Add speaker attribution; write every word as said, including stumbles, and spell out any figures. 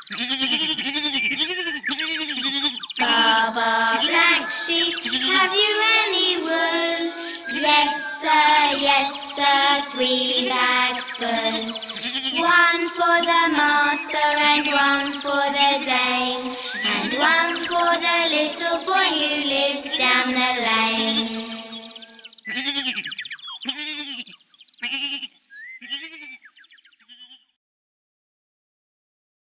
Speaker 1: Baa, Baa Black Sheep, have you any wool? Yes sir, yes sir, three bags full. One for the master and one for the dame, and one for the little boy who lives down the lane.